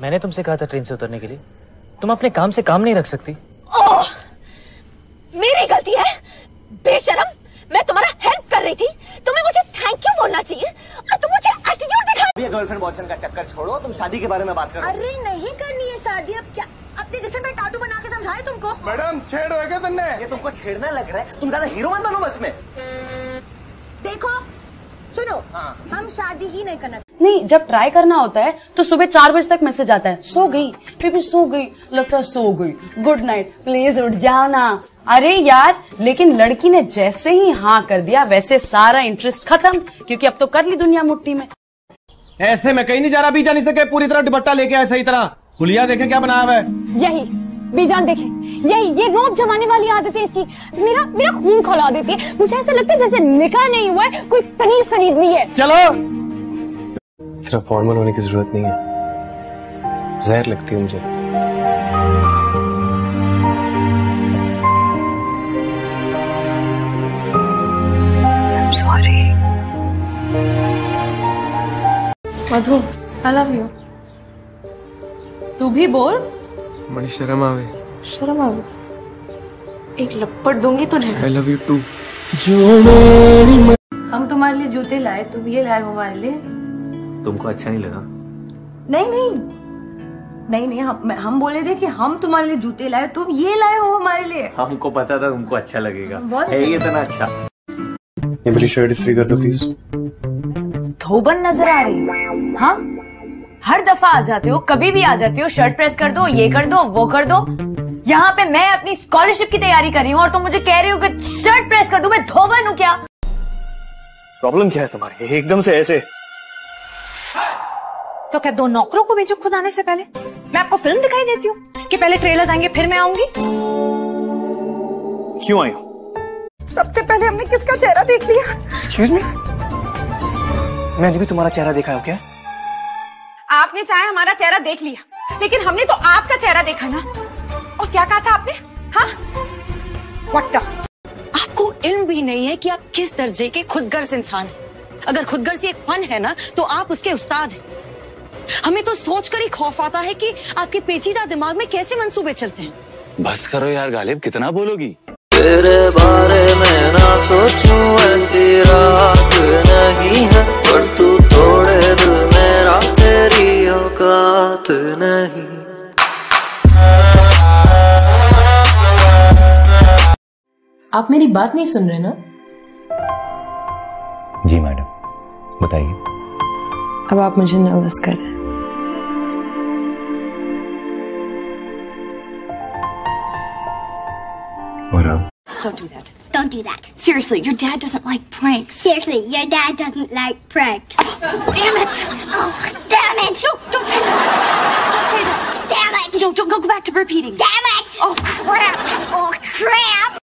मैंने तुमसे कहा था ट्रेन से उतरने के लिए, तुम अपने काम से काम नहीं रख सकती। ओह, मेरी गलती है बेशरम, मैं तुम्हारा हेल्प कर रही थी, तुम्हें मुझे थैंक यू बोलना चाहिए और तुम मुझे एटीट्यूड दिखा। गर्लफ्रेंड बॉयफ्रेंड का चक्कर छोड़ो, तुम शादी के बारे में बात करो। अरे नहीं करनी है शादी, अब क्या अपने जिस्म पे टाटू बना के समझाए तुमको? मैडम छेड़ रहे क्या तुमने? ये तुमको छेड़ना लग रहा है, तुम ज्यादा हीरो मत बनो बस में। देखो सुनो, हम शादी ही नहीं करना। नहीं, जब ट्राई करना होता है तो सुबह 4 बजे तक मैसेज आता है, सो गई बेबी, सो गई, लगता है सो गई, गुड नाइट, प्लीज उठ जाओ ना। अरे यार, लेकिन लड़की ने जैसे ही हाँ कर दिया वैसे सारा इंटरेस्ट खत्म, क्योंकि अब तो कर ली दुनिया मुट्ठी में। ऐसे में कहीं नहीं जा रहा, बीजा नहीं सके, पूरी तरह दुपट्टा लेके आए सही तरह। हुलिया देखे क्या बनाया हुआ है। यही बीजान देखे, यही ये रोज जमाने वाली आदत है इसकी, मेरा खून खौला देती है। मुझे ऐसा लगता है जैसे निकाह नहीं हुआ है, कोई पनीर खरीदनी है। चलो, इतना फॉर्मल होने की जरूरत नहीं है, जहर लगती है मुझे। Sorry Madhu, I love you. तू भी बोल। बड़ी शर्म आवे। शर्म आवे? एक लपड़ दूंगी तुझे। I love you too. हम तुम्हारे लिए जूते लाए, तुम ये लाए हो हमारे लिए। तुमको अच्छा नहीं लगा? नहीं, हम बोले थे कि हम तुम्हारे लिए जूते लाए, तुम ये लाए हो हमारे लिए। हमको पता था तुमको अच्छा लगेगा, है ये इतना अच्छा। ये मेरी शर्ट इस्त्री कर दो प्लीज। धोबन नजर आ रही है? हाँ, हर दफा आ जाते हो, कभी भी आ जाते हो, शर्ट प्रेस कर दो, ये कर दो, वो कर दो। यहाँ पे मैं अपनी स्कॉलरशिप की तैयारी कर रही हूँ और तुम मुझे कह रही हो कि शर्ट प्रेस कर दूं, मैं धोबन हूँ क्या? प्रॉब्लम क्या है तुम्हारी एकदम से ऐसे? तो क्या 2 नौकरों को भेजो खुद आने से पहले? मैं आपको फिल्म दिखाई देती हूँ कि पहले ट्रेलर आएंगे फिर मैं आऊंगी? क्यों आई हो? सबसे पहले हमने किसका चेहरा देख लिया? Excuse me? मैंने भी तुम्हारा चेहरा देखा है क्या? आपने चाहे हमारा चेहरा देख लिया, लेकिन हमने तो आपका चेहरा देखा ना। और क्या कहा था आपने? हाँ, What the? आपको इल्म भी नहीं है कि आप किस दर्जे के खुदगर्ज इंसान हैं। अगर खुदगर्जी एक फन है ना, तो आप उसके उस्ताद हैं। हमें तो सोचकर ही खौफ आता है कि आपके पेचीदा दिमाग में कैसे मंसूबे चलते हैं। बस करो यार गालिब, कितना बोलोगी? तेरे बारे में ना सोचूं ऐसी रात नहीं है, पर तू तोड़े दिल मेरा, तेरी औकात नहीं। आप मेरी बात नहीं सुन रहे ना? जी मैडम, बताइए। अब आप मुझे नर्वस कर रहे हैं। और अब? Don't do that. Don't do that. Seriously, your dad doesn't like pranks. Seriously, your dad doesn't like pranks. Damn it! Oh, damn it! No, don't say that. Don't say that. Damn it! Don't go back to repeating. Damn it! Oh crap! Oh, crap!